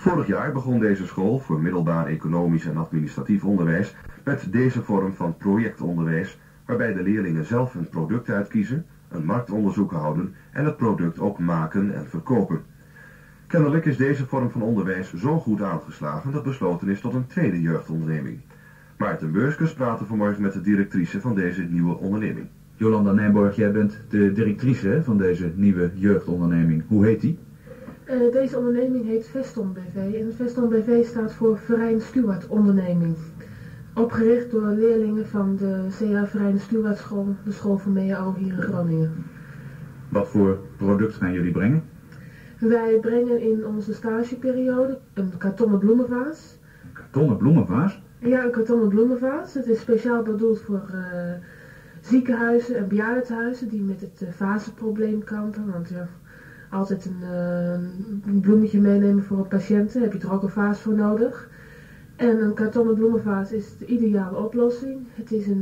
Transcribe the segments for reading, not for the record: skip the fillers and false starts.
Vorig jaar begon deze school voor middelbaar economisch en administratief onderwijs met deze vorm van projectonderwijs, waarbij de leerlingen zelf een product uitkiezen, een marktonderzoek houden en het product ook maken en verkopen. Kennelijk is deze vorm van onderwijs zo goed aangeslagen dat besloten is tot een tweede jeugdonderneming. Maarten Beurskens praatte vanmorgen met de directrice van deze nieuwe onderneming. Jolanda Nijborg, jij bent de directrice van deze nieuwe jeugdonderneming. Hoe heet die? Deze onderneming heet Veston BV en Veston BV staat voor Verijn Stuart Onderneming. Opgericht door leerlingen van de CA Verijn Stuart School, de school van MEAO hier in Groningen. Wat voor product gaan jullie brengen? Wij brengen in onze stageperiode een kartonnen bloemenvaas. Een kartonnen bloemenvaas? Ja, een kartonnen bloemenvaas. Het is speciaal bedoeld voor ziekenhuizen en bejaardentehuizen die met het vazenprobleem kampen. Want ja, altijd een bloemetje meenemen voor een patiënt, daar heb je er ook een vaas voor nodig. En een kartonnen bloemenvaas is de ideale oplossing. Het is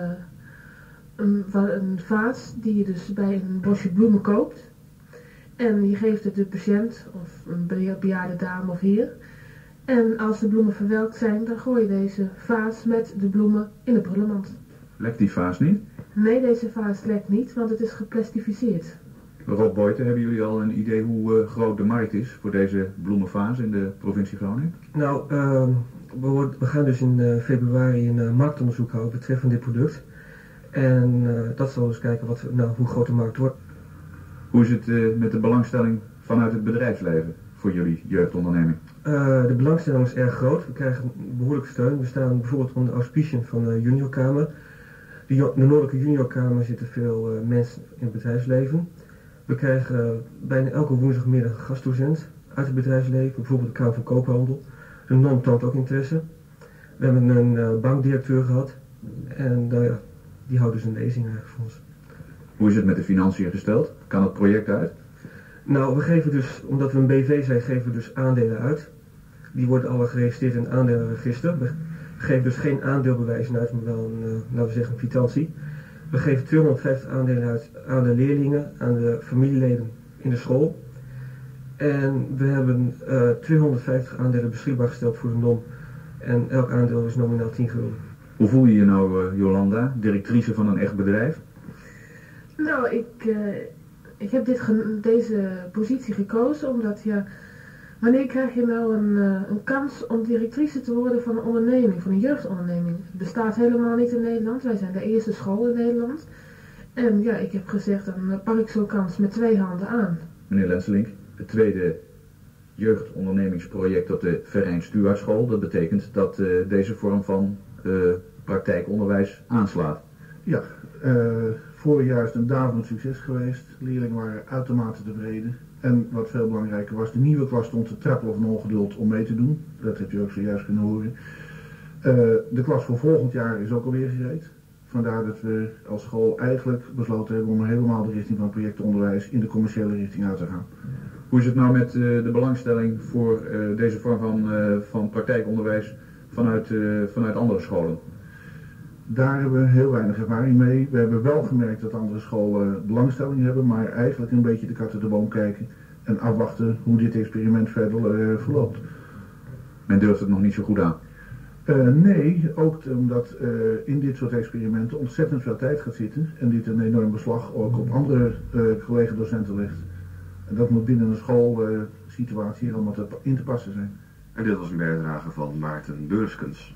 een vaas die je dus bij een bosje bloemen koopt. En je geeft het de patiënt of een bejaarde dame of heer. En als de bloemen verwelkt zijn, dan gooi je deze vaas met de bloemen in de prullenmand. Lekt die vaas niet? Nee, deze vaas lekt niet, want het is geplastificeerd. Rob Boyten, hebben jullie al een idee hoe groot de markt is voor deze bloemenvaas in de provincie Groningen? Nou, we gaan dus in februari een marktonderzoek houden betreffende dit product. En dat zal dus kijken hoe groot de markt wordt. Hoe is het met de belangstelling vanuit het bedrijfsleven voor jullie jeugdonderneming? De belangstelling is erg groot. We krijgen behoorlijk steun. We staan bijvoorbeeld onder de auspiciën van de juniorkamer. De Noordelijke juniorkamer zitten veel mensen in het bedrijfsleven. We krijgen bijna elke woensdagmiddag een gastdocent uit het bedrijfsleven, bijvoorbeeld de Kamer van Koophandel. De NOM toont ook interesse. We hebben een bankdirecteur gehad en die houdt dus een lezing eigenlijk voor ons. Hoe is het met de financiën gesteld? Kan het project uit? Nou, we geven dus, omdat we een BV zijn, geven we dus aandelen uit. Die worden alle geregistreerd in het aandelenregister. We geven dus geen aandeelbewijzen uit, maar wel laten we zeggen, een kwitantie. We geven 250 aandelen uit aan de leerlingen, aan de familieleden in de school. En we hebben 250 aandelen beschikbaar gesteld voor de NOM. En elk aandeel is nominaal 10 gulden. Hoe voel je je nou, Jolanda, directrice van een echt bedrijf? Nou, ik heb deze positie gekozen omdat wanneer krijg je nou een kans om directrice te worden van een onderneming, van een jeugdonderneming? Het bestaat helemaal niet in Nederland. Wij zijn de eerste school in Nederland. En ja, ik heb gezegd, dan pak ik zo'n kans met 2 handen aan. Meneer Lenselink, het tweede jeugdondernemingsproject op de Verijn Stuart School, dat betekent dat deze vorm van praktijkonderwijs aanslaat. Ja, vorig jaar is het een daverend succes geweest. Leerlingen waren uitermate tevreden. En wat veel belangrijker was, de nieuwe klas stond te trappelen van ongeduld om mee te doen. Dat hebt u ook zojuist kunnen horen. De klas voor volgend jaar is ook alweer gereed. Vandaar dat we als school eigenlijk besloten hebben om helemaal de richting van projectonderwijs in de commerciële richting uit te gaan. Hoe is het nou met de belangstelling voor deze vorm van praktijkonderwijs vanuit andere scholen? Daar hebben we heel weinig ervaring mee. We hebben wel gemerkt dat andere scholen belangstelling hebben, maar eigenlijk een beetje de kat uit de boom kijken en afwachten hoe dit experiment verder verloopt. Men durft het nog niet zo goed aan? Nee, ook omdat in dit soort experimenten ontzettend veel tijd gaat zitten en dit een enorm beslag ook op andere collega-docenten legt. En dat moet binnen een schoolsituatie allemaal in te passen zijn. En dit was een bijdrage van Maarten Beurskens.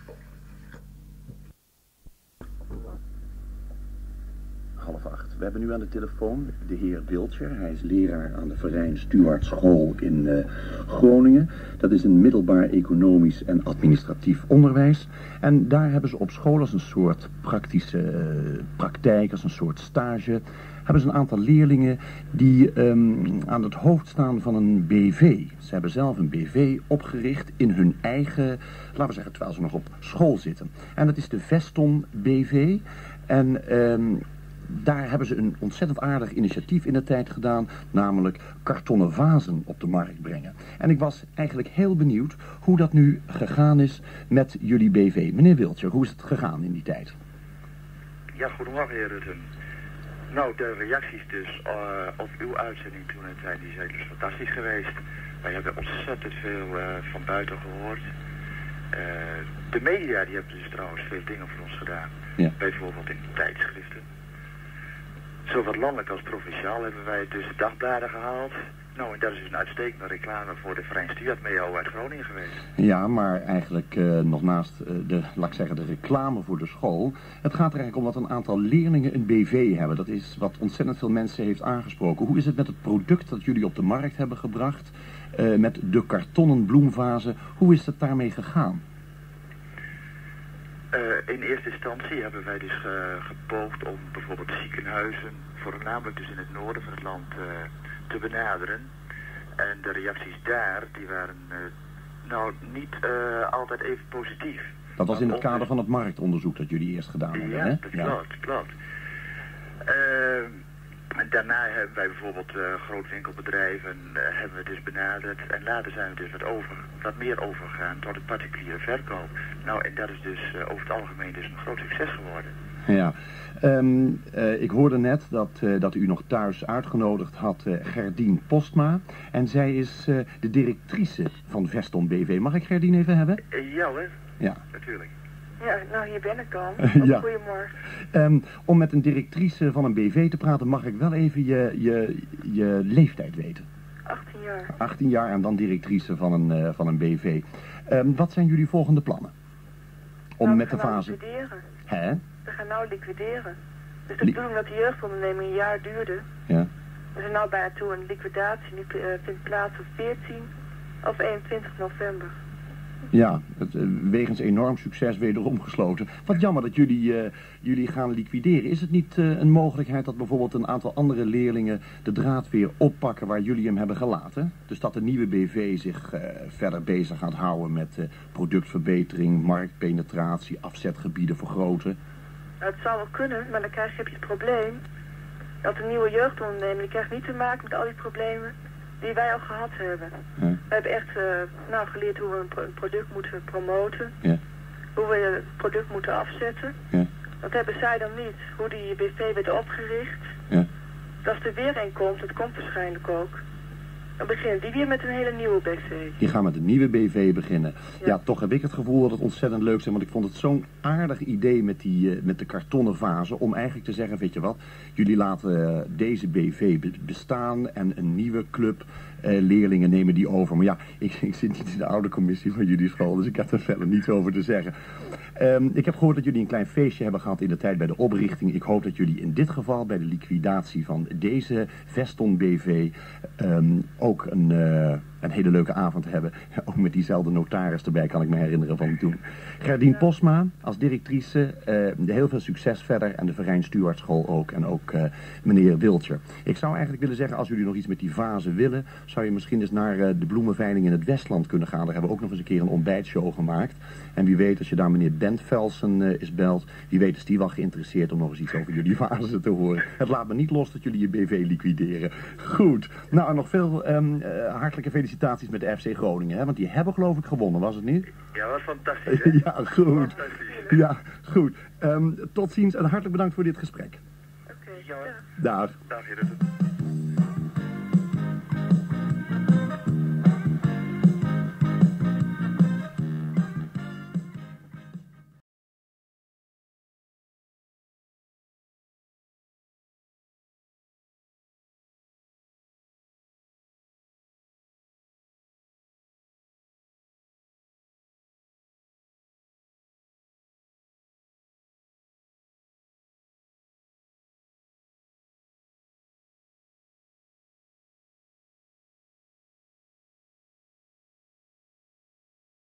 We hebben nu aan de telefoon de heer Wiltjer. Hij is leraar aan de Verijn Stuart School in Groningen. Dat is een middelbaar economisch en administratief onderwijs. En daar hebben ze op school als een soort praktische praktijk, als een soort stage, hebben ze een aantal leerlingen die aan het hoofd staan van een BV. Ze hebben zelf een BV opgericht in hun eigen, laten we zeggen, terwijl ze nog op school zitten. En dat is de Veston BV. En daar hebben ze een ontzettend aardig initiatief in de tijd gedaan, namelijk kartonnen vazen op de markt brengen. En ik was eigenlijk heel benieuwd hoe dat nu gegaan is met jullie BV. Meneer Wiltjer, hoe is het gegaan in die tijd? Ja, goedemorgen heer Rutten. Nou, de reacties dus op uw uitzending toen die zijn dus fantastisch geweest. Wij hebben ontzettend veel van buiten gehoord. De media die hebben dus trouwens veel dingen voor ons gedaan. Ja. Bijvoorbeeld in tijdschriften. Zowel landelijk als provinciaal hebben wij dus dagbladen gehaald. Nou, en dat is dus een uitstekende reclame voor de Verein Stuart Meo uit Groningen geweest. Ja, maar eigenlijk nog naast laat ik zeggen, de reclame voor de school. Het gaat er eigenlijk om dat een aantal leerlingen een BV hebben. Dat is wat ontzettend veel mensen heeft aangesproken. Hoe is het met het product dat jullie op de markt hebben gebracht? Met de kartonnen bloemvazen. Hoe is het daarmee gegaan? In eerste instantie hebben wij dus gepoogd om bijvoorbeeld ziekenhuizen, voornamelijk dus in het noorden van het land, te benaderen. En de reacties daar, die waren nou niet altijd even positief. Dat was in het kader van het marktonderzoek dat jullie eerst gedaan hebben, ja, hè? Dat klopt. Daarna hebben wij bijvoorbeeld grootwinkelbedrijven hebben we dus benaderd. En later zijn we dus wat meer overgegaan tot het particuliere verkoop. Nou, en dat is dus over het algemeen dus een groot succes geworden. Ja, ik hoorde net dat u nog thuis uitgenodigd had Gerdien Postma. En zij is de directrice van Veston BV. Mag ik Gerdien even hebben? Ja hoor, ja, natuurlijk. Ja, nou hier ben ik dan. Ja. Goedemorgen. Om met een directrice van een BV te praten mag ik wel even je leeftijd weten. 18 jaar. 18 jaar en dan directrice van een BV. Wat zijn jullie volgende plannen? Om Nou, met de fase... liquideren. Hè? We gaan nou liquideren. Dus de bedoeling dat de jeugdonderneming een jaar duurde. Ja. We zijn nou bijna toe een liquidatie. Die vindt plaats op 14 of 21 november. Ja, wegens enorm succes wederom gesloten. Wat jammer dat jullie gaan liquideren. Is het niet een mogelijkheid dat bijvoorbeeld een aantal andere leerlingen de draad weer oppakken waar jullie hem hebben gelaten? Dus dat de nieuwe BV zich verder bezig gaat houden met productverbetering, marktpenetratie, afzetgebieden vergroten? Nou, het zou wel kunnen, maar dan heb je het probleem dat de nieuwe jeugdonderneming die krijgt niet te maken met al die problemen die wij al gehad hebben. Ja. We hebben echt geleerd hoe we een product moeten promoten. Ja. Hoe we het product moeten afzetten. Ja. Dat hebben zij dan niet. Hoe die BV werd opgericht. Ja. Als er weer een komt, dat komt waarschijnlijk ook. Dan begint die weer met een hele nieuwe BV. Die gaan met een nieuwe BV beginnen. Ja, toch heb ik het gevoel dat het ontzettend leuk is. Want ik vond het zo'n aardig idee met de kartonnen vazen. Om eigenlijk te zeggen, weet je wat. Jullie laten deze BV bestaan. En een nieuwe club leerlingen nemen die over. Maar ja, ik zit niet in de oude commissie van jullie school. Dus ik heb er verder niets over te zeggen. Ik heb gehoord dat jullie een klein feestje hebben gehad in de tijd bij de oprichting. Ik hoop dat jullie in dit geval bij de liquidatie van deze Veston BV ook een hele leuke avond hebben. Ook met diezelfde notaris erbij, kan ik me herinneren van toen. Gerdien Postma als directrice. Heel veel succes verder. En de Verein Stuart School ook. En ook meneer Wiltjer. Ik zou eigenlijk willen zeggen, als jullie nog iets met die vazen willen, zou je misschien eens naar de bloemenveiling in het Westland kunnen gaan. Daar hebben we ook nog eens een keer een ontbijtshow gemaakt. En wie weet, als je daar meneer Bentvelsen is belt, wie weet is die wel geïnteresseerd om nog eens iets over jullie vazen te horen. Het laat me niet los dat jullie je BV liquideren. Goed. Nou, en nog veel hartelijke felicitaties met de FC Groningen. Hè? Want die hebben geloof ik gewonnen, was het niet? Ja, dat was fantastisch. Hè? Ja, goed. Ja, goed. Tot ziens en hartelijk bedankt voor dit gesprek. Oké. Ja, Dag. dag.